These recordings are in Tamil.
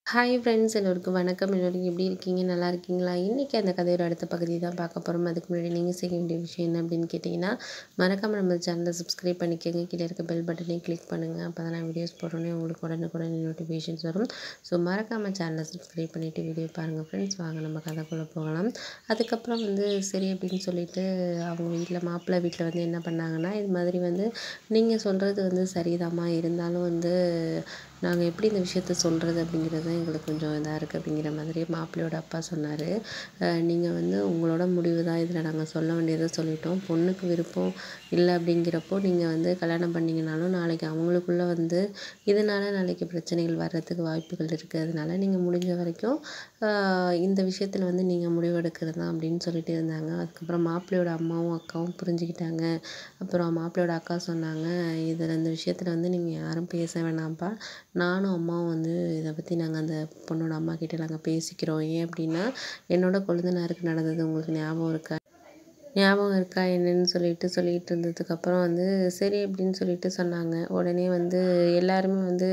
ஹாய் ஃப்ரெண்ட்ஸ், எல்லோருக்கும் வணக்கம். எல்லோருக்கும் எப்படி இருக்கீங்க? நல்லா இருக்கீங்களா? இன்றைக்கி அந்த கதையோட அடுத்த பகுதி தான் பார்க்க போகிறோம். அதுக்கு முன்னாடி நீங்கள் செய்ய வேண்டிய விஷயம் என்ன அப்படின்னு கேட்டிங்கன்னா, மறக்காமல் நம்ம சேனலை சப்ஸ்கிரைப் பண்ணிக்கோங்க. கீழே இருக்க பெல் பட்டனையும் கிளிக் பண்ணுங்கள். அப்போ தான் நான் வீடியோஸ் போடுறோன்னே உங்களுக்கு உடனுக்குடன் நோட்டிஃபிகேஷன்ஸ் வரும். ஸோ மறக்காமல் சேனலை சப்ஸ்கிரைப் பண்ணிவிட்டு வீடியோ பாருங்கள் ஃப்ரெண்ட்ஸ். வாங்க நம்ம கதைக்குள்ளே போகலாம். அதுக்கப்புறம் சரி அப்படின்னு சொல்லிட்டு அவங்க வீட்டில் மாப்பிள்ளை வீட்டில் என்ன பண்ணாங்கன்னா, இது மாதிரி நீங்கள் சொல்கிறது சரிதாம்மா, இருந்தாலும் நாங்கள் எப்படி இந்த விஷயத்த சொல்கிறது அப்படிங்கிறது தான் எங்களுக்கு கொஞ்சம் இதாக இருக்குது அப்படிங்கிற மாதிரி மாப்பிள்ளையோட அப்பா சொன்னார். நீங்கள் உங்களோட முடிவு தான், இதில் நாங்கள் சொல்ல வேண்டியதை சொல்லிட்டோம். பொண்ணுக்கு விருப்பம் இல்லை அப்படிங்கிறப்போ நீங்கள் கல்யாணம் பண்ணிங்கனாலும் நாளைக்கு அவங்களுக்குள்ளே இதனால் நாளைக்கு பிரச்சனைகள் வர்றதுக்கு வாய்ப்புகள் இருக்குது. அதனால நீங்கள் முடிஞ்ச வரைக்கும் இந்த விஷயத்தில் நீங்கள் முடிவெடுக்கிறது தான் அப்படின்னு சொல்லிட்டு இருந்தாங்க. அதுக்கப்புறம் மாப்பிள்ளையோட அம்மாவும் அக்காவும் புரிஞ்சுக்கிட்டாங்க. அப்புறம் மாப்பிள்ளையோட அக்கா சொன்னாங்க, இதில் இந்த விஷயத்தில் நீங்கள் யாரும் பேச வேணாம்ப்பா, நானும் அம்மாவும் இதை பற்றி நாங்கள் அந்த பொண்ணோட அம்மா கிட்டே நாங்கள் பேசிக்கிறோம். ஏன் அப்படின்னா, என்னோட கொழுந்தனாருக்கு நடந்தது உங்களுக்கு ஞாபகம் இருக்கா என்னன்னு சொல்லிட்டு இருந்ததுக்கப்புறம் சரி அப்படின்னு சொல்லிட்டு சொன்னாங்க. உடனே எல்லாருமே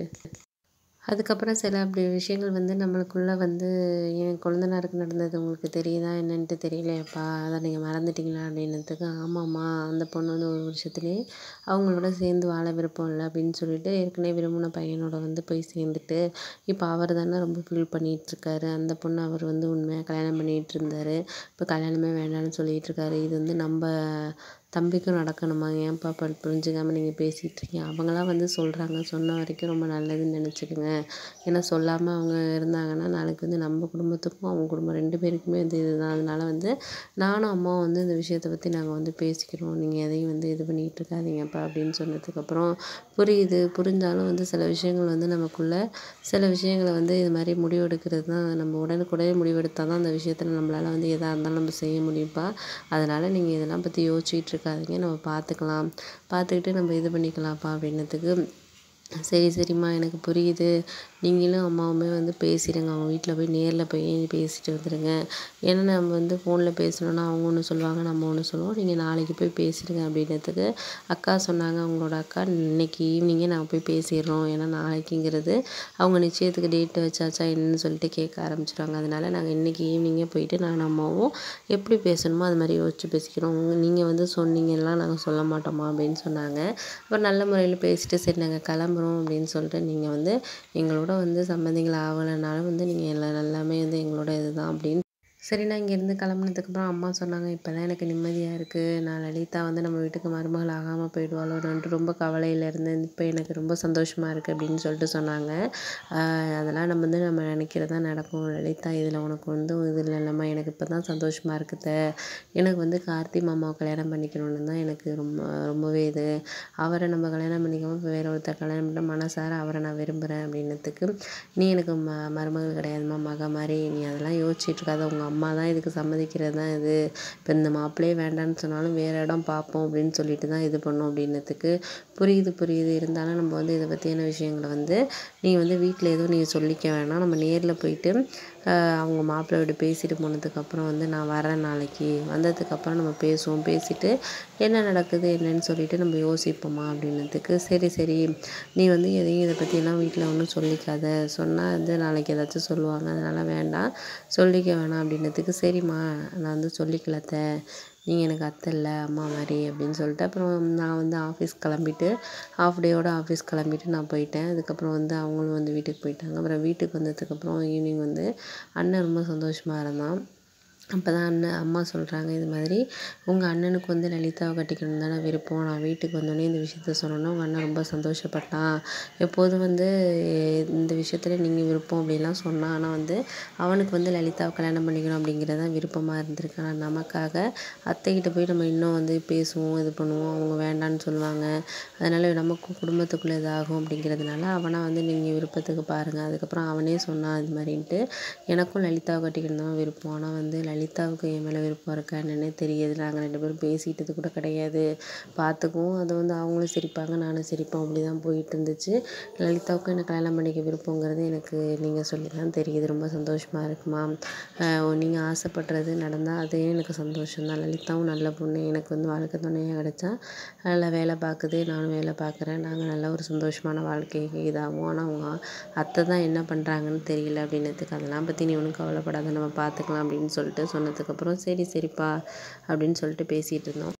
அதுக்கப்புறம் சில அப்படி விஷயங்கள் நம்மளுக்குள்ளே என் கொழுந்தனாருக்கு நடந்தது உங்களுக்கு தெரியுதா என்னன்ட்டு தெரியலையப்பா, அதை நீங்கள் மறந்துட்டீங்களா அப்படின்னதுக்கு, ஆமாம்மா, அந்த பொண்ணு ஒரு வருஷத்துலேயே அவங்களோட சேர்ந்து வாழ விருப்பம் இல்லை அப்படின்னு சொல்லிட்டு ஏற்கனவே விரும்பின பையனோட போய் சேர்ந்துட்டு இப்போ அவர் தானே ரொம்ப ஃபீல் பண்ணிகிட்ருக்காரு. அந்த பொண்ணு அவர் உண்மையாக கல்யாணம் பண்ணிகிட்டு இருந்தார். இப்போ கல்யாணமே வேண்டாம்னு சொல்லிகிட்டு இருக்காரு. இது நம்ம தம்பிக்கும் நடக்கணுமா? ஏன்ப்பா புரிஞ்சுக்காமல் நீங்கள் பேசிகிட்டு இருக்கீங்க? அவங்களாம் சொல்கிறாங்க, சொன்ன வரைக்கும் ரொம்ப நல்லதுன்னு நினச்சிக்கோங்க. ஏன்னா சொல்லாமல் அவங்க இருந்தாங்கன்னா நாளைக்கு நம்ம குடும்பத்துக்கும் அவங்க குடும்பம் 2 பேருக்குமே இதுதான். அதனால நானும் அம்மாவும் இந்த விஷயத்தை பற்றி நாங்கள் பேசிக்கிறோம். நீங்கள் எதையும் இது பண்ணிகிட்டு இருக்காதீங்கப்பா அப்படின்னு சொன்னதுக்கப்புறம் புரிஞ்சாலும் சில விஷயங்கள் நமக்குள்ளே சில விஷயங்களை இது மாதிரி முடிவெடுக்கிறது தான், நம்ம உடனுக்குடனே முடிவெடுத்தால் தான் அந்த விஷயத்தில் நம்மளால் எதாக இருந்தாலும் நம்ம செய்ய முடியும்ப்பா. அதனால் நீங்கள் இதெல்லாம் பற்றி யோசிச்சுட்டு இருக்காதீங்க, நம்ம பார்த்துக்கிட்டு நம்ம இது பண்ணிக்கலாம்ப்பா அப்படின்னதுக்கு, சரி சரிம்மா எனக்கு புரியுது, நீங்களும் அம்மாவுமே பேசிடுங்க, அவங்க வீட்டில் போய் நேரில் போய் பேசிட்டு வந்துடுங்க. ஏன்னா நம்ம ஃபோனில் பேசணுன்னா அவங்க ஒன்று சொல்லுவாங்க, நம்ம ஒன்று சொல்லுவோம். நீங்கள் நாளைக்கு போய் பேசிடுங்க அப்படின்னதுக்கு அக்கா சொன்னாங்க, அவங்களோட அக்கா, இன்னைக்கு ஈவினிங்கே நாங்கள் போய் பேசிடுறோம். ஏன்னா நாளைக்குங்கிறது அவங்க நிச்சயத்துக்கு டேட்டு வச்சாச்சா என்னன்னு சொல்லிட்டு கேட்க ஆரம்பிச்சிடுவாங்க. அதனால நாங்கள் இன்றைக்கி ஈவினிங்கே போயிட்டு நானும் அம்மாவும் எப்படி பேசணுமோ அது மாதிரி யோசிச்சு பேசிக்கிறோம். நீங்கள் சொன்னீங்கன்னா நாங்கள் சொல்ல மாட்டோமா அப்படின்னு சொன்னாங்க. அப்புறம் நல்ல முறையில் பேசிட்டு, சரி நாங்கள் கிளம்புறோம் அப்படின்னு சொல்லிட்டு, நீங்கள் எங்களோட சம்மதிகள் ஆகலைனாலும் நீங்கள் எல்லாமே எங்களோட இதுதான் அப்படின்னு சரி. நான் இங்கேருந்து கிளம்புனதுக்கப்புறம் அம்மா சொன்னாங்க, இப்போ தான் எனக்கு நிம்மதியாக இருக்குது. நான் லலிதா நம்ம வீட்டுக்கு மருமகள் ஆகாமல் போயிடுவாளோன்ட்டு ரொம்ப கவலையில் இருந்தேன். இப்போ எனக்கு ரொம்ப சந்தோஷமாக இருக்குது அப்படின்னு சொல்லிட்டு சொன்னாங்க. அதெல்லாம் நம்ம நினைக்கிறது தான் நடக்கும் லலிதா, இதில் உனக்கு இதில் இல்லைம்மா, எனக்கு இப்போ தான் சந்தோஷமாக இருக்குது. எனக்கு கார்த்தி மாமாவை கல்யாணம் பண்ணிக்கணுன்னு தான் எனக்கு ரொம்பவே அவரை நம்ம கல்யாணம் பண்ணிக்காமல் இப்போ வேறு ஒருத்தர் கல்யாணம் பண்ணிட்டு மனசார அவரை நான் விரும்புகிறேன் அப்படின்னதுக்கு, நீ எனக்கு மருமகள் கிடையாதும்மா, மக மாதிரி, நீ அதெல்லாம் யோசிச்சுட்ருக்காத, உங்கள் அம்மா தான் இதுக்கு சம்மதிக்கிறது தான் இது. இப்போ இந்த மாப்பிள்ளையே வேண்டான்னு சொன்னாலும் வேறு இடம் பார்ப்போம் அப்படின்னு சொல்லிட்டு தான் இது பண்ணோம் அப்படின்னதுக்கு, புரியுது, இருந்தாலும் நம்ம இதை பற்றியான விஷயங்களை நீ வீட்டில் எதுவும் நீ சொல்லிக்க வேணாம், நம்ம நேரில் போயிட்டு அவங்க மாப்பிள்ளையோட பேசிட்டு போனதுக்கப்புறம் நான் வரேன், நாளைக்கு வந்ததுக்கப்புறம் நம்ம பேசுவோம், பேசிவிட்டு என்ன நடக்குது என்னன்னு சொல்லிவிட்டு நம்ம யோசிப்போம்மா அப்படின்னதுக்கு, சரி நீ எதையும் இதை பற்றியெல்லாம் வீட்டில் ஒன்றும் சொல்லிக்காத, சொன்னால் நாளைக்கு ஏதாச்சும் சொல்லுவாங்க, அதனால் வேண்டாம், சொல்லிக்க வேணாம் அப்படின்னதுக்கு, சரிம்மா நான் சொல்லிக்கல அத்தை, நீங்கள் எனக்கு அத்தை இல்லை அம்மா மாதிரி அப்படின்னு சொல்லிட்டு, அப்புறம் நான் ஆஃபீஸ் கிளம்பிட்டு டேயோட ஆஃபீஸ் கிளம்பிட்டு நான் போயிட்டேன். அதுக்கப்புறம் அவங்களும் வீட்டுக்கு போயிட்டாங்க. அப்புறம் வீட்டுக்கு வந்ததுக்கப்புறம் ஈவினிங் அண்ணன் ரொம்ப சந்தோஷமாக இருந்தான். அப்போ தான் அம்மா சொல்கிறாங்க, இது மாதிரி உங்கள் அண்ணனுக்கு லலிதாவை கட்டிக்கணும் தானே விருப்பம், நான் வீட்டுக்கு வந்தோடனே இந்த விஷயத்த சொன்னோன்னா உங்கள் அண்ணன் ரொம்ப சந்தோஷப்பட்டான். எப்போதும் இந்த விஷயத்தில் நீங்கள் விருப்பம் அப்படின்லாம் சொன்னான், ஆனால் அவனுக்கு லலிதாவை கல்யாணம் பண்ணிக்கணும் அப்படிங்கிறது தான் விருப்பமாக இருந்திருக்கு. ஆனால் நமக்காக அத்தைக்கிட்ட போய் நம்ம இன்னும் பேசுவோம், இது பண்ணுவோம், அவங்க வேண்டான்னு சொல்லுவாங்க, அதனால் நமக்கும் குடும்பத்துக்குள்ளே இதாகும் அப்படிங்கிறதுனால அவனை நீங்கள் விருப்பத்துக்கு பாருங்கள். அதுக்கப்புறம் அவனே சொன்னான் இது மாதிரின்ட்டு, எனக்கும் லலிதாவை கட்டிக்கணும் தான் விருப்பம், ஆனால் லலிதாவுக்கு என் மேலே விருப்பம் இருக்கா என்னன்னே தெரியாது. நாங்கள் 2 பேரும் பேசிக்கிட்டது கூட கிடையாது. பார்த்துக்குவோம், அது வந்து அவங்களும் சிரிப்பாங்க, நானும் சிரிப்போம், அப்படி தான் போயிட்டு இருந்துச்சு. லலிதாவுக்கும் என்ன கல்யாணம் பண்ணிக்க விருப்பங்கிறது எனக்கு நீங்கள் சொல்லி தான் தெரியுது. ரொம்ப சந்தோஷமாக இருக்குமா. நீங்கள் ஆசைப்படுறது நடந்தால் அதே எனக்கு சந்தோஷம் தான். லலிதாவும் நல்ல பொண்ணு, எனக்கு வந்து வாழ்க்கை துணையாக கிடச்சா நல்லா வேலை பார்க்குது, நானும் வேலை பார்க்குறேன், நாங்கள் நல்ல ஒரு சந்தோஷமான வாழ்க்கைக்கு இதாகும். ஆனால் அவங்க அத்தை தான் என்ன பண்ணுறாங்கன்னு தெரியல அப்படின்னதுக்கு, அதெல்லாம் பற்றி நீ ஒன்றும் கவலைப்படாத, நம்ம பார்த்துக்கலாம் அப்படின்னு சொல்லிட்டு சொன்னதுக்கப்புறம் சரி சரிப்பா அப்படின்னு சொல்லிட்டு பேசிகிட்டு இருந்தோம்.